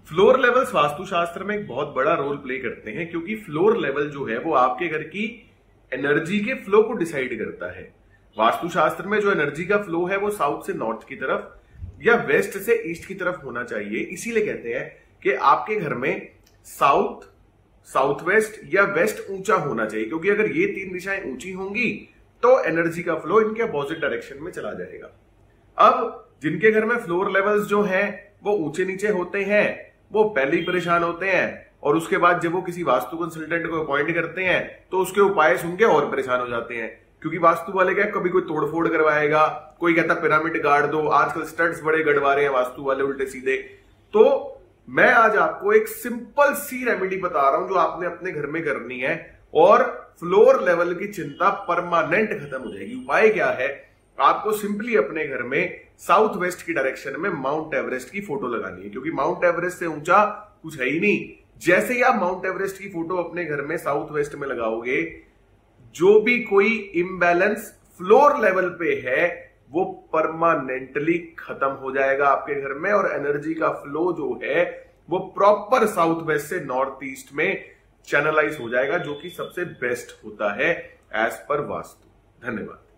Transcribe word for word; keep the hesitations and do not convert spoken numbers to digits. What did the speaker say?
Floor levels वास्तुशास्त्र में एक बहुत बड़ा रोल प्ले करते हैं, क्योंकि फ्लोर लेवल जो है वो आपके घर की एनर्जी के फ्लो को डिसाइड करता है। वास्तुशास्त्र में जो एनर्जी का फ्लो है वो साउथ से नॉर्थ की तरफ या वेस्ट से ईस्ट की तरफ होना चाहिए। इसीलिए कहते हैं कि आपके घर में साउथ, साउथ वेस्ट या वेस्ट ऊंचा होना चाहिए, क्योंकि अगर ये तीन दिशाएं ऊंची होंगी तो एनर्जी का फ्लो इनके अपोजिट डायरेक्शन में चला जाएगा। अब जिनके घर में फ्लोर लेवल्स जो हैं वो ऊंचे नीचे होते हैं, वो पहले ही परेशान होते हैं, और उसके बाद जब वो किसी वास्तु कंसल्टेंट को अपॉइंट करते हैं तो उसके उपाय सुन के और परेशान हो जाते हैं। क्योंकि वास्तु वाले क्या, कभी कोई तोड़फोड़ करवाएगा, कोई कहता पिरामिड गाड़ दो, आजकल स्टड्स बड़े गड़वा रहे हैं वास्तु वाले उल्टे सीधे। तो मैं आज आपको एक सिंपल सी रेमेडी बता रहा हूं जो आपने अपने घर में करनी है, और फ्लोर लेवल की चिंता परमानेंट खत्म हो जाएगी। उपाय क्या है, आपको सिंपली अपने घर में साउथ वेस्ट की डायरेक्शन में माउंट एवरेस्ट की फोटो लगानी है, क्योंकि माउंट एवरेस्ट से ऊंचा कुछ है ही नहीं। जैसे ही आप माउंट एवरेस्ट की फोटो अपने घर में साउथ वेस्ट में लगाओगे, जो भी कोई इम्बैलेंस फ्लोर लेवल पे है वो परमानेंटली खत्म हो जाएगा आपके घर में, और एनर्जी का फ्लो जो है वो प्रॉपर साउथ वेस्ट से नॉर्थ ईस्ट में चैनलाइज हो जाएगा, जो कि सबसे बेस्ट होता है एज पर वास्तु। धन्यवाद।